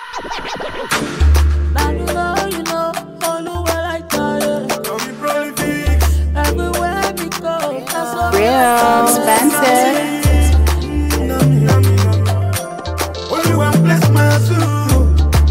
Now you know, all where I die. Everywhere we go, that's all. Real expensive. Only one bless my soul.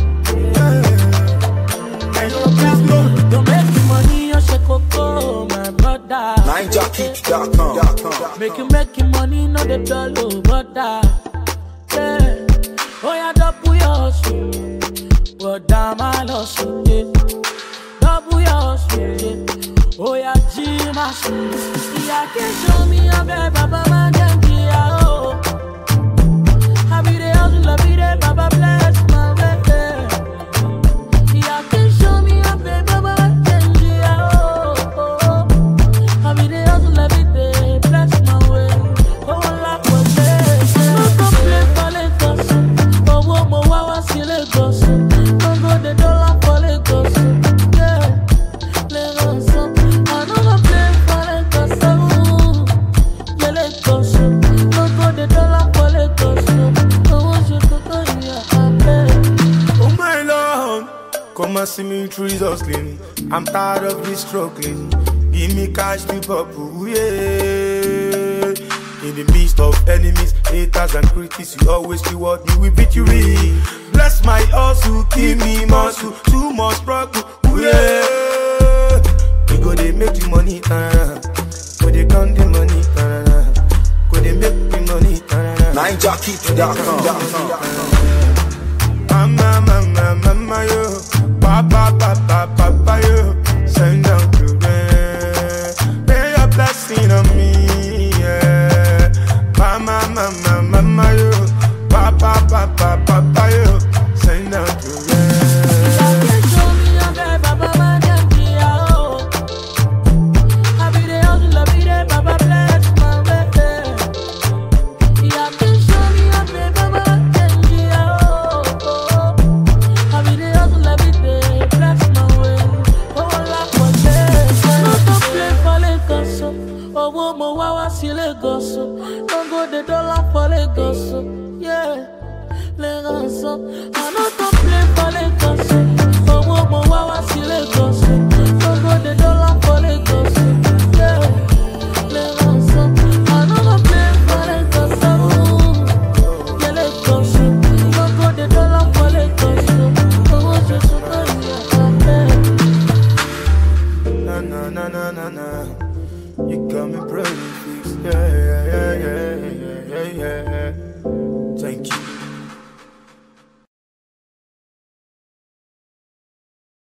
Don't make me money, you shake coco, my brother. NineJockey.com. Make you money, not the dollar, brother. Yeah. Oh, yeah, double your hustle. Brother, my loss, yeah. Double your hustle, yeah. Oh, yeah, Jima, yeah, can show me a baby, Baba, man, yeah, oh. Happy day, happy day, Baba, bless my way. Yeah, can show me a baby, Baba, yeah, oh. Happy day, happy day, bless my way. Oh, la, no complain for Lagos. Oh, mo wa si Lagos. Don't go the dollar for Lagos. Yeah, Lagos. I no complain for Lagos. Yeah, Lagos. Don't go the dollar for Lagos. Oh, you to go here. Oh my Lord, come and see me through this hustling. I'm tired of this struggling. Give me cash to bubble, yeah. In the midst of enemies, haters and critics, you always reward me with victory. Bless my hustle, give me muscle, too much struggle, yeah. We go they make the money, go they count the money, go they make the money, NineJockey.com. Mama, yo, papa, yo, send down to them. Lay your blessing on me, yeah. Mama, yo, papa, yo, send down to them. Don't go the dollar for Lagos, yeah, Lagos. I don't complain for Lagos.